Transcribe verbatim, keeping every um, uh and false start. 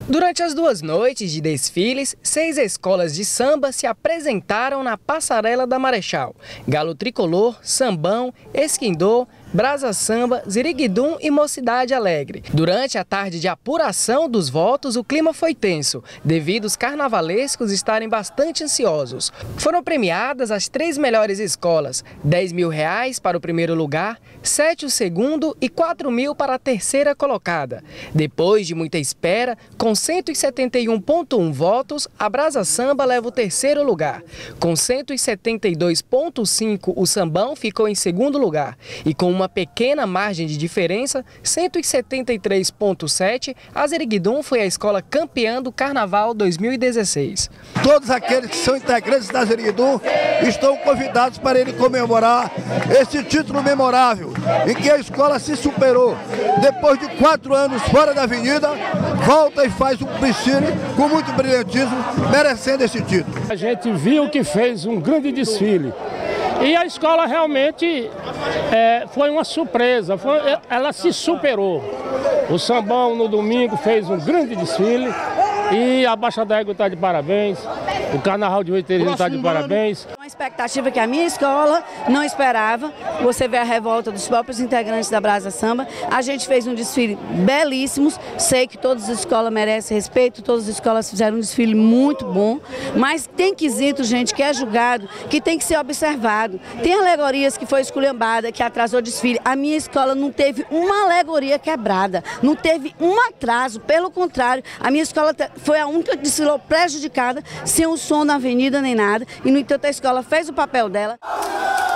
Durante as duas noites de desfiles, seis escolas de samba se apresentaram na Passarela da Marechal. Galo Tricolor, Sambão, Esquindô, Brasa Samba, Ziriguidum e Mocidade Alegre. Durante a tarde de apuração dos votos, o clima foi tenso, devido os carnavalescos estarem bastante ansiosos. Foram premiadas as três melhores escolas, dez mil reais para o primeiro lugar, sete o segundo e quatro mil para a terceira colocada. Depois de muita espera, com cento e setenta e um vírgula um votos, a Brasa Samba leva o terceiro lugar. Com cento e setenta e dois vírgula cinco, o Sambão ficou em segundo lugar. E com uma pequena margem de diferença, cento e setenta e três vírgula sete, a Ziriguidum foi a escola campeã do Carnaval dois mil e dezesseis. Todos aqueles que são integrantes da Ziriguidum estão convidados para ele comemorar esse título memorável, em que a escola se superou. Depois de quatro anos fora da avenida, volta e faz um desfile com muito brilhantismo, merecendo esse título. A gente viu que fez um grande desfile. E a escola realmente é, foi uma surpresa, foi, ela se superou. O Sambão no domingo fez um grande desfile e a Baixa d'Égua está de parabéns, o Carnaval de Oiteiro está de parabéns. Uma expectativa que a minha escola não esperava, você vê a revolta dos próprios integrantes da Brasa Samba. A gente fez um desfile belíssimo, sei que todas as escolas merecem respeito, todas as escolas fizeram um desfile muito bom, mas tem quesito, gente, que é julgado, que tem que ser observado. Tem alegorias que foi esculhambada, que atrasou o desfile. A minha escola não teve uma alegoria quebrada, não teve um atraso, pelo contrário, a minha escola foi a única que desfilou prejudicada, sem o som na avenida nem nada, e no entanto a escola fez o papel dela.